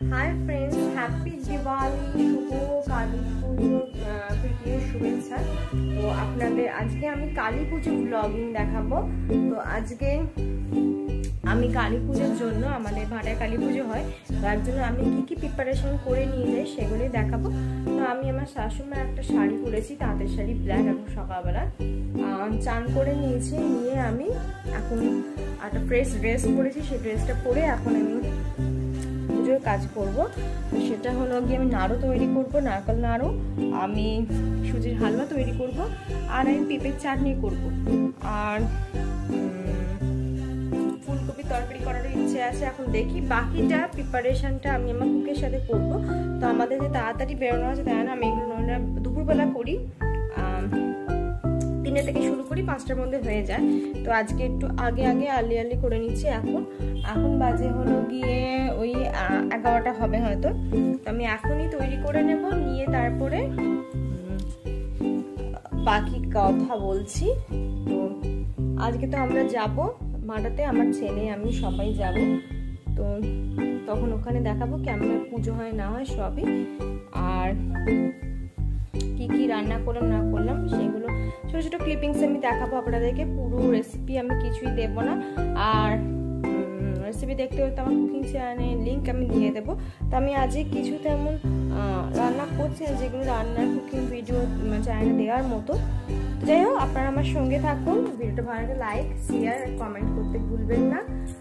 हाय friends, happy Diwali, शुभ काली পুজো প্রীতির শুভেচ্ছা। তো আপনাদের আজকে আমি কালী পুজো ব্লগিং দেখাবো। তো আজকে আমি কালী পুজোর জন্য আমাদের ভাটায় কালী পুজো হয়, তার জন্য আমি কি প্রিপারেশন করে নিয়ে যাই সেগুলোই দেখাবো। তো আমি আমার শাশুড়িমার একটা শাড়ি পরেছি, তাঁতের শাড়ি ব্ল্যাক। এখন সকালবেলা চান করে নিয়েছি, নিয়ে আমি এখন একটা ফ্রেশ ড্রেস পরেছি। সেই ড্রেসটা পরে এখন আমি পুজোর কাজ করব। সেটা হলো গিয়ে আমি নাড়ু তৈরি করব, নারকেল নাড়ু, আমি সুজির হালুয়া তৈরি করব, আর আমি পেঁপের চাটনি করব, আর ফুলকপি তরকারি করার ইচ্ছে আছে। এখন দেখি বাকিটা প্রিপারেশনটা আমি আমার কুকের সাথে করব। তো আমাদের যে তাড়াতাড়ি বেরোনো আছে তাই না, আমি এগুলো দুপুরবেলা করি, 3 থেকে শুরু করি, 5টার মধ্যে হয়ে যায়। তো আজকে একটু আগে আর্লি করে নিচ্ছি। এখন বাজে হলো গিয়ে ওই 11টা হবে হয়তো। তো আমি এখনই তৈরি করে নেব, নিয়ে তারপরে বাকি কথা বলছি। তো আজকে তো আমরা যাব মাটাতে, আমার ছেলে আমি সবাই যাব। তো তখন ওখানে দেখাবো কেমন পুজো হয় না হয় সবই, আর কি রান্না করলাম না করলাম সেগুলো ছোট ছোট ক্লিপিংস আমি দেখাবো আপনাদেরকে। পুরো রেসিপি আমি কিছুই দেব না, আর রেসিপি দেখতে হলে আমার কুকিং চ্যানেলের লিঙ্ক আমি দিয়ে দেবো। তো আমি আজকে কিছু তেমন রান্না করছি না যেগুলো রান্নার কুকিং ভিডিও চ্যানেলে দেওয়ার মতো। যাই হোক, আপনারা আমার সঙ্গে থাকুন। ভিডিওটা ভালো লাগলে লাইক, শেয়ার আর কমেন্ট করতে ভুলবেন না।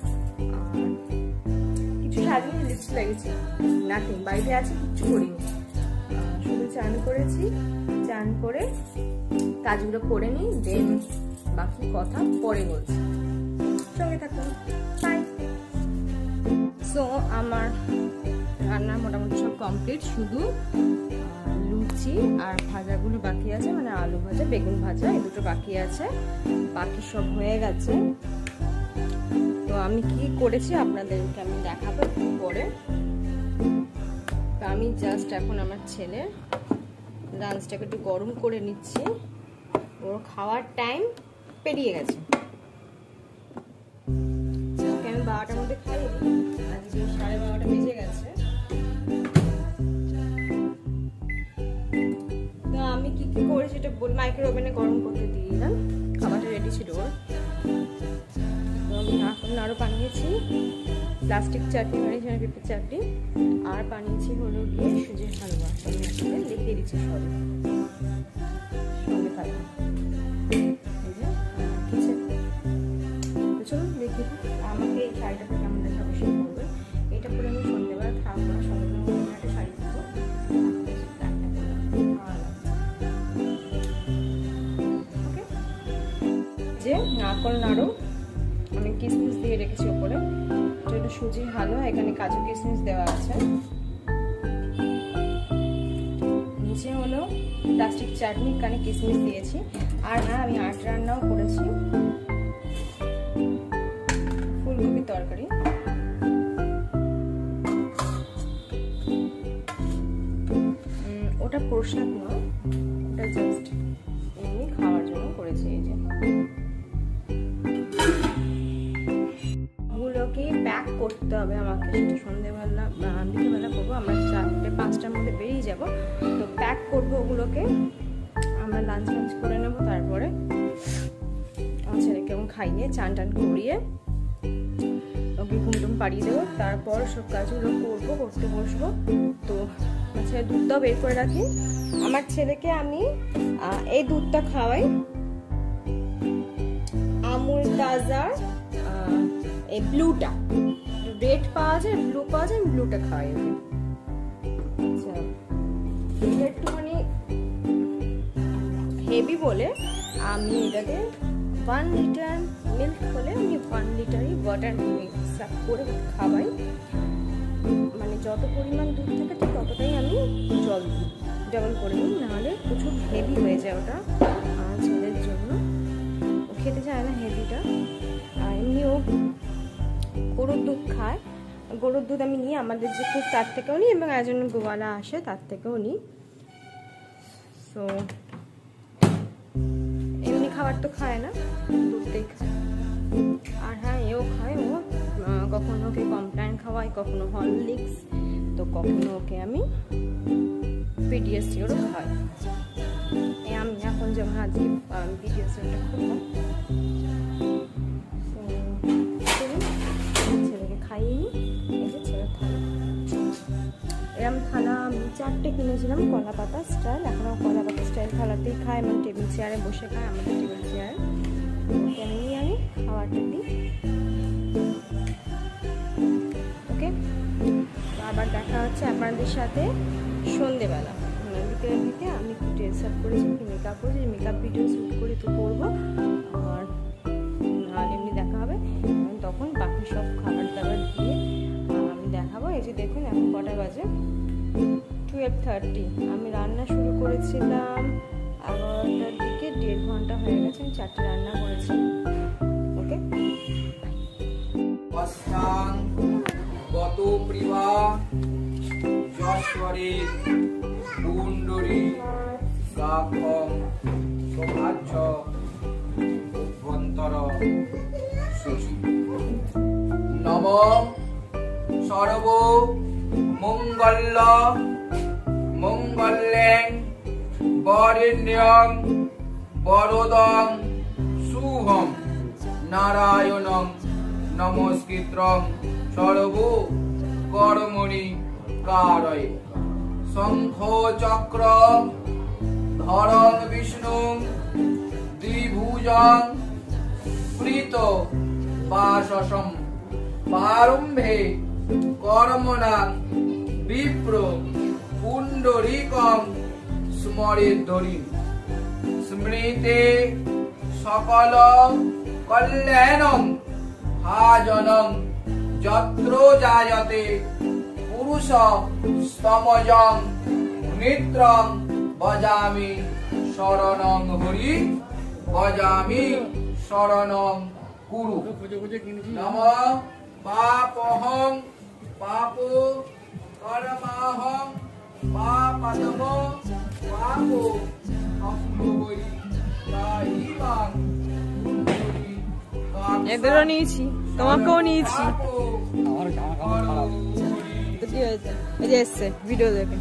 কিছু সাজিয়ে লিপস্টিক লাগিয়েছি, নাথিং, বাড়িতে আছে, কিচ্ছু করিনি, শুধু চান করেছি। চান করে কাজগুলো করে নিই, দেন বাকি কথা পরে বলছি, সঙ্গে থাকুন। বাই। সো আমার রান্না মোটামুটি সব কমপ্লিট, শুধু লুচি আর ভাজাগুলো বাকি আছে, মানে আলু ভাজা, বেগুন ভাজা, এই দুটো বাকি আছে, বাকি সব হয়ে গেছে। তো আমি কি করেছি আপনাদেরকে আমি দেখাবো একটু পরে। আমি জাস্ট এখন আমার ছেলে লাঞ্চটাকে একটু গরম করে নিচ্ছি, ওর খাওয়ার টাইম পেরিয়ে গেছে। আমি 12টার মধ্যে খাইনি, আজকে 12:30 বেজে গেছে। তো আমি কি করেছি এটা বল, মাইক্রো ওভেনে গরম করতে দিয়ে দিলাম, খাবারটা রেডি ছিল ওর। তো আমি এখন আরও বানিয়েছি প্লাস্টিক চাটনি, বানিয়েছি পেঁপের চাটনি, আর বানিয়েছি হলো গিয়ে সুজির হালুয়া। আমি আসলে লিখে দিচ্ছি সব সঙ্গে থাকবে। চলুন দেখি আমাকে এই শাড়িটাতে কেমন দেখা অবশ্যই করবে। এটা পরে আমি সন্ধ্যেবেলা থাকবো না, সন্ধ্যেবেলা একটা শাড়ি পরবো। ওকে, যে নারকেল নাড়ু আমি কিশমিশ দিয়ে রেখেছি ওপরে, এটা সুজির হালুয়া, এখানে কাজু কিশমিশ দেওয়া আছে, নিচে হলো প্লাস্টিক চাটনি, এখানে কিশমিশ দিয়েছি। আর হ্যাঁ, আমি আট রান্নাও করেছি, ফুলকপি তরকারি। ওটা প্রসাদ নয়, ওটা জাস্ট এমনি খাওয়ার জন্য করেছি। এই যে গুলোকে প্যাক করতে হবে আমাকে, সেটা সন্ধ্যেবেলা বিকেলবেলা করবো। আমরা 4-5টার মধ্যে বেরিয়ে যাব। তো প্যাক করবো ওগুলোকে, আমরা লাঞ্চ করে নেবো। তারপরে আমার ছেলেকে কেমন খাইয়ে চান টান করিয়ে ওকে ঘুমটুম পাড়িয়ে দেবো। তারপর সব কাজগুলো করতে বসবো। তো আমার ছেলে দুধটাও বের করে রাখি। আমার ছেলেকে আমি এই দুধটা খাওয়াই, আমুল তাজা, এই ব্লুটা, রেড পাওয়া যায়, ব্লু পাওয়া যায়, ব্লুটা খাওয়াই। আচ্ছা, এটা একটুখানি হেভি বলে আমি এটাতে 1 লিটার মিল্ক হলে আমি 1 লিটারই ওয়াটার মিক্স আপ করে খাওয়াই। মানে যত পরিমাণ দুধ থাকে ঠিক ততটাই আমি জল দিই, ডাবল করে নিই, নাহলে প্রচুর হেভি হয়ে যায় ওটা আমার ছেলের জন্য। ও খেতে চায় না হেভিটা। আর এমনিও গরুর দুধ খায়, গরুর দুধ আমি নিই, আমাদের যে খুব তার থেকেও নিই, এবং একজন গোয়ালা আসে তার থেকেও নিই। সো এমনি খাবার তো খায় না, দুধটাই খায়। আর হ্যাঁ, এও খায়, ও কখনো ওকে কমপ্ল্যান খাওয়াই, কখনো হরলিক্স, তো কখনো ওকে আমি পিডিএসিওরও খাই। আমি এখন যেমন আজকে পিডিএসিওরটা খুললাম, ছেলেকে খাইয়ে নিই। এই যে ছেলের থালা, এরম থালা আমি 4টে কিনেছিলাম কলা পাতা স্টাইল। এখন কলা পাতা স্টাইল থালাতেই খায়, এবং টেবিল চেয়ারে বসে খায় আমাদের টেবিল চেয়ারে। ওকে নিয়ে আমি খাবারটা দিই। ওকে, আবার দেখা হচ্ছে আপনাদের সাথে সন্ধেবেলা, বিকেলের দিকে। আমি একটু ড্রেস আপ করেছি, একটু মেকআপ করেছি, মেকআপ ভিডিও শ্যুট করে তো করবো, আর এমনি দেখা হবে তখন বাকি সব খাবার দাবার দিয়ে আমি দেখাবো। এই যে দেখুন এখন কটা বাজে, 12:30। আমি রান্না শুরু করেছিলাম 11টার দিকে, 1.5 ঘন্টা হয়ে গেছে আমি 4টে রান্না করেছি। ওকে, নম সর্ব মঙ্গল মঙ্গলেং বরেণ্যং বরদং শুভং নারায়ণং নমস্কৃত্যং সর্ব কর্মণি কারয়ে শঙ্খ চক্র ধরং বিষ্ণু দ্বিভুজং প্রীত বাসসম প্রারম্ভে কর্মণা বিপ্র পুণ্ডরীকং স্মরেদ্ধরি স্মৃতে সকল কল্যাণং ভাজনং যত্র জায়তে পুরুষ স্তমজং নিত্রং ভজামি শরণং হরি ভজামি শরণং কুরু নম পাপহং পাপো কর্মাহং পাপদম পাপো অহংবৈ তাহিমাং এদেরও নিয়েছি, তোমাকেও নিয়েছি। কি হয়েছে? এই যে এসছে ভিডিও দেখে।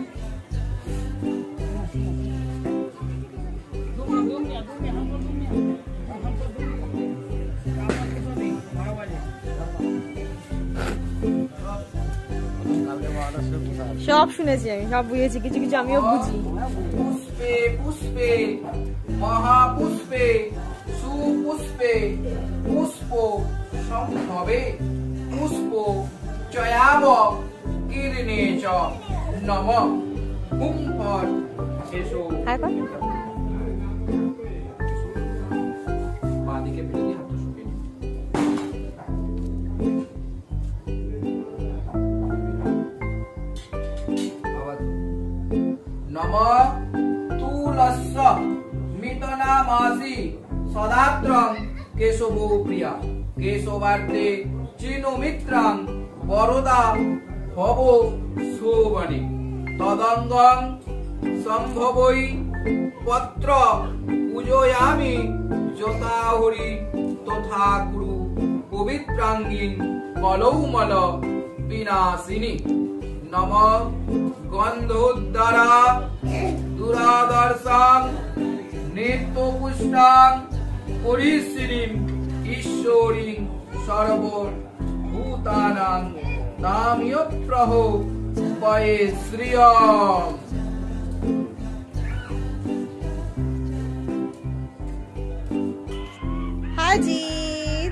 সব শুনেছি আমি, সব বুঝেছি, কিছু কিছু আমিও বুঝি। পুষ্পে পুষ্পে মহাপুষ্পে সুপুষ্পে পুষ্প সম্ভবে পুষ্প চয়াব কীর্ণে চ নমঃ হুম ফট এসো। বাদিকে ফেলে হাত শুকিয়ে নম তুলস্য মিতনামাসি সদাত্রং কেশব প্রিয়া কেশবার্তে চিনু মিত্রাং বরদা ভব শোভনে তদঙ্গং সম্ভবৈ পত্র পূজয়ামি যথাহরি তথা কুরু পবিত্রাঙ্গিন কলৌমল বিনাশিনী নম গন্ধোদ্ধারা দুরাদর্শাং নিত্যপুষ্টাং পরিশ্রীম ঈশ্বরীং সর্বভূতানাং নামিয় প্রহ পয়ে শ্রিয়ম। হাজির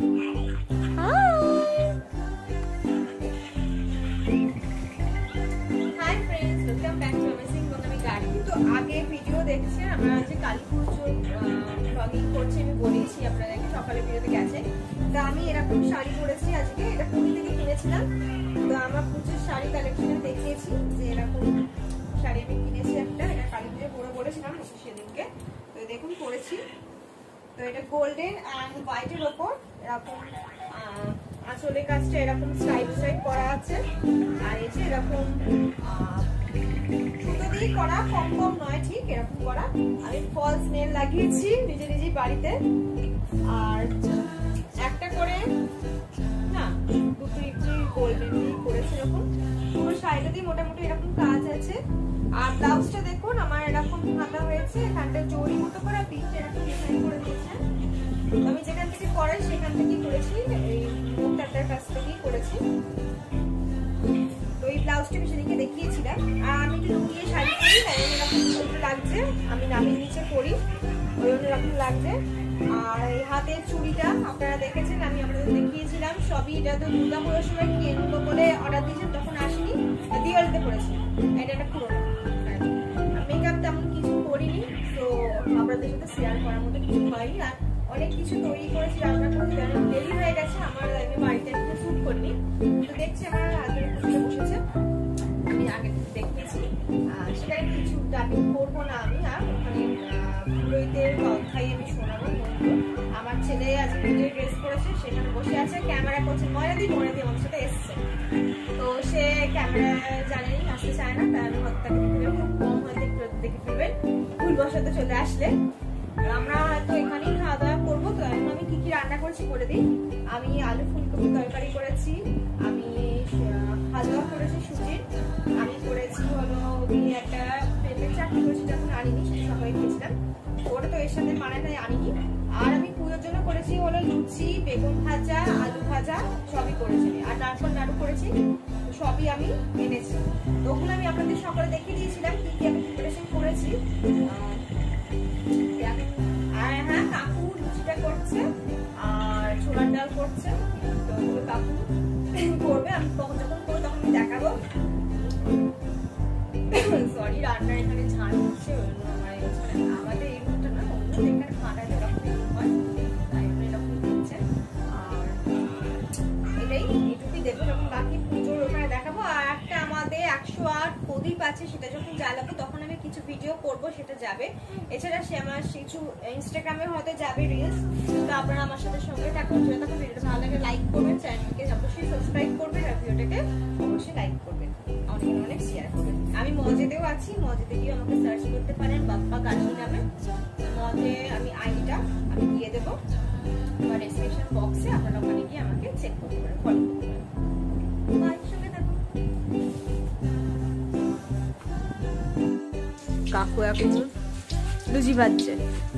আগে ভিডিও দেখছেন, আমরা যে কালী পুজো ব্লগিং করছি আমি বলেছি আপনাদেরকে, সকালে ভিডিওতে গেছে। তো আমি এরকম শাড়ি পরেছি আজকে, এটা পুরী থেকে কিনেছিলাম। তো আমার পুজোর শাড়ি কালেকশনে দেখিয়েছি যে এরকম শাড়ি আমি কিনেছি একটা, এটা কালী পুজো পরে পরেছিলাম সেদিনকে। তো দেখুন পরেছি। তো এটা গোল্ডেন অ্যান্ড হোয়াইটের ওপর এরকম আঁচলের কাজটা এরকম স্ট্রাইপ স্ট্রাইপ করা আছে, আর এই যে এরকম সুতো দিয়ে করা, কম কম নয়, ঠিক এরকম করা। আমি ফলস নেল লাগিয়েছি নিজে নিজেই বাড়িতে, আর একটা করে না দুটোই গোল্ডেন দিয়ে করেছি। এরকম পুরো দিয়ে মোটামুটি এরকম কাজ আছে। আর ব্লাউজটা দেখুন আমার এরকম হাতা হয়েছে, এখানটা জড়ি মতো করে পিঠে এরকম ডিজাইন করে দিয়েছে। আমি যেখান থেকে করাই সেখান থেকেই করেছি, এই মোটাটার কাছ থেকেই করেছি। তো এই ব্লাউজটা আমি সেদিকে দেখিয়েছিলাম। আর আমি একটু লুকিয়ে শাড়ি পরি, তাই এরকম লাগছে, আমি নামিয়ে নিচে পরি, ওই অন্যরকম লাগছে। আর এই হাতের চুড়িটা আপনারা দেখেছেন, আমি আপনাদের দেখিয়েছিলাম সবই। এটা তো দুর্গা পুজোর সময় কিনবো বলে অর্ডার দিয়েছেন, তখন আসেনি, দিওয়ালিতে পড়েছি। এটা একটা পুরোনো মেকআপ তেমন কিছু করিনি, তো আপনাদের সাথে শেয়ার করার মতো কিছু হয়নি। আর অনেক কিছু তৈরি করেছি, রান্না করেছি, দেরি হয়ে গেছে আমার, আমি বাড়িতে একটা শ্যুট করিনি। তো দেখছি আমার আগের পুজোতে বসেছে, আমি আগে দেখিয়েছি। সেখানে কিছু ডাবিং করবো না আমি, আর ওখানে পুরোহিতের কথাই আমি শোনাবো। আমার ছেলে আজকে পুজোয় ড্রেস পরেছে, সেখানে বসে আছে, ক্যামেরা করছে। ময়নাদি আমার সাথে এসছে, তো সে ক্যামেরা জানেনি, আসতে চায় না, তাই আমি হত্যাকে দেখে খুব কম হয়তো একটু দেখে ফেলবেন ভুল বসাতে চলে আসলে। আমরা হয়তো এখানেই খাওয়া দাওয়া করবো। তো এখন আমি কি কি রান্না করেছি বলে দিই। আমি আলু ফুলকপি তরকারি করেছি, আমি হালুয়া করেছি সুজির, আমি করেছি হলো একটা পেঁপের চাটনি করেছি, যখন আনিনি সেটা সবাই খেয়েছিলাম, ওটা তো এর সাথে মানায় আনিনি। আর আমি পুজোর জন্য করেছি হলো লুচি, বেগুন ভাজা, আলু ভাজা, সবই করেছি। আর নারকল নাড়ু করেছি, সবই আমি এনেছি। তো ওগুলো আমি আপনাদের সকালে দেখিয়ে দিয়েছিলাম কি কি আমি প্রিপারেশন করেছি। আর হ্যাঁ, কাকু লুচিটা করছে আর ছোলার ডাল করছে, তো ওগুলো কাকু করবে। আমি যখন করবো তখন আমি দেখাবো। সরি, রান্নার এখানে ঝাল হচ্ছে, আমাদের এই রুমটা না, অন্য এখানে খাটা এরকম হয়, তাই এরকম হচ্ছে। আর এটাই, এইটুকুই দেখবো। যখন বাকি পুজোর ওখানে দেখাবো। আর একটা আমাদের 108 প্রদীপ আছে, সেটা যখন জ্বালাবো তখন আমি কিছু ভিডিও করব, সেটা যাবে। এছাড়া সে আমার কিছু ইনস্টাগ্রামে হয়তো যাবে রিলস, তো আপনারা আমার সাথে সঙ্গে থাকুন। যদি তখন ভিডিওটা ভালো লাগে লাইক করবেন, চ্যানেলকে অবশ্যই সাবস্ক্রাইব করবেন, আর ভিডিওটাকে অবশ্যই লাইক করবেন, অনেক অনেক শেয়ার করবেন। আমি মজেতেও আছি, মজেতে গিয়ে আমাকে সার্চ করতে পারেন বাপ্পা গার্গী নামে। মজে আমি আইডিটা আমি দিয়ে দেবো আমার ডেসক্রিপশন বক্সে, আপনারা ওখানে গিয়ে আমাকে চেক করতে পারেন, ফলো করতে পারেন। সঙ্গে থাকুন। কাকু এখন লুচি ভাজছে।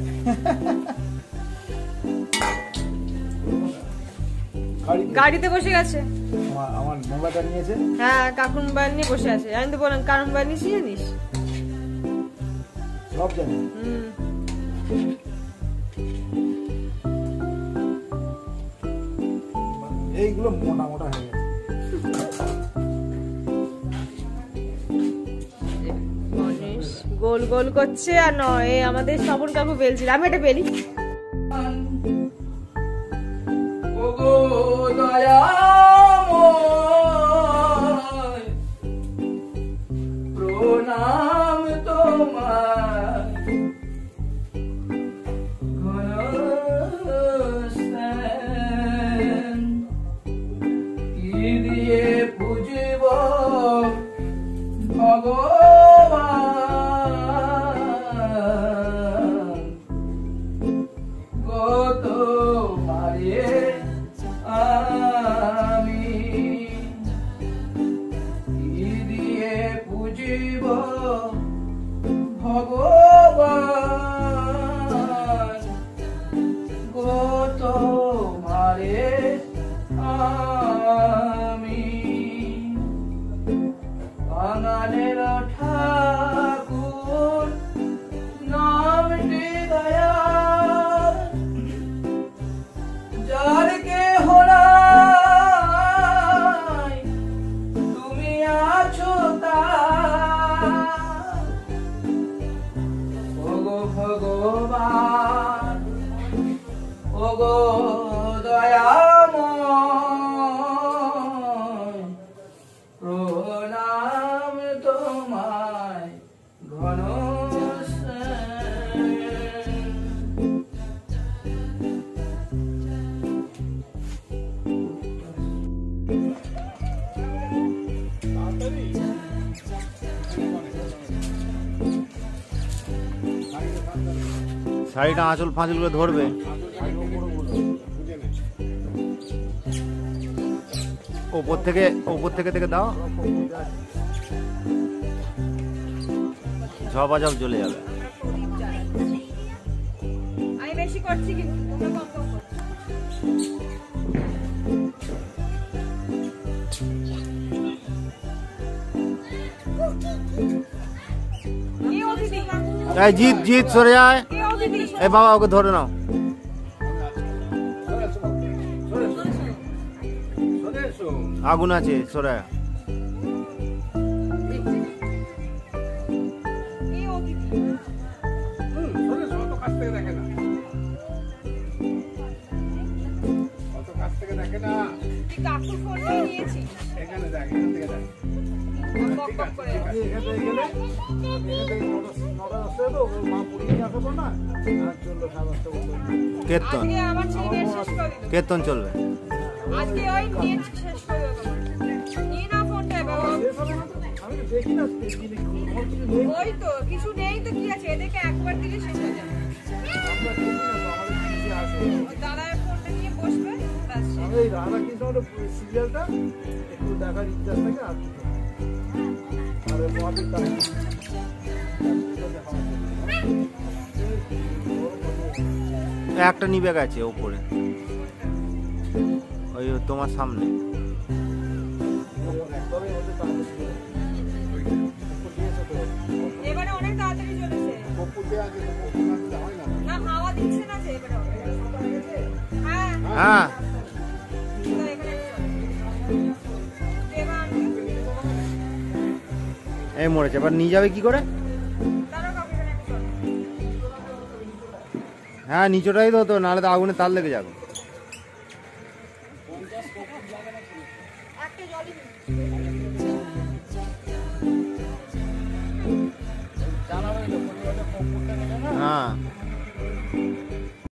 গাড়িতে বসে গেছে, আমার মোবাইলটা নিয়েছে। হ্যাঁ, কাকুর মোবাইল নিয়ে বসে আছে। আমি তো বললাম কার মোবাইল নিয়েছি জানিস? সব জানি। এইগুলো মোটা মোটা হয়ে গেছে। গোল গোল করছে, আর নয় আমাদের স্বপন কাকু বেলছিল, আমি এটা বেলি। প্রণাম তোমার কি দিয়ে পুজিব ভগবান, কত মারে আমি কি দিয়ে পুজিব ভগবান, কত মারে আমি বাঙালের ঠাকুর নামটি দয়াল, যার কে হলাই তুমি আছো তার, ওগো ভগবান, ওগো দয়াময়, প্রণাম তোমায় ঘন শাড়িটা আঁচল ফাঁচল করে ধরবে। ওপর থেকে থেকে দাও। ঝপাঝপ জ্বলে যাবে। আমরা প্রদীপ জ্বালাচ্ছি। আমি বেশি করছি কিন্তু তোমরা কম কম করছো। কে অতিথি? এই জিৎ জিৎ সরে যায়। কে অতিথি? এই বাবা ওকে ধরে নাও। আগুন আছে, সরে আয়। কে অতিথি? তুই কাকুর ফোনটা নিয়েছিস? বক বক করে কীর্তন আজকে আমার ছেলে নেট শেষ করে দিল। কীর্তন চলবে। আজকে ওই নেট শেষ করে দিল। নিয়ে না ফোনটা বাবা। ওই তো কিছু নেই তো কি আছে, এদেরকে একবার দিলে শেষ হয়ে যাবে। ওই দাদার ফোনটা নিয়ে বসবে ব্যাস শেষ। আমি এই রাধাকৃষ্ণের সিরিয়ালটা একটু দেখার ইচ্ছা থাকে আর মহাবীর কাহিনী একটা নিবে গেছে ওপরে, ওই তোমার সামনে। এবারে অনেক তাড়াতাড়ি চলেছে না, হাওয়া দিচ্ছে না যে এবারে। হ্যাঁ হ্যাঁ তো এখানে দেবা আনবে। এই মরেছে, এবার নিয়ে যাবে কি করে? তারা কাউকে এখানে একটু চলো। হ্যাঁ নিচটাই তো, নাহলে তো আগুনে তার লেগে যাবে। একটা জলই নেই। হ্যাঁ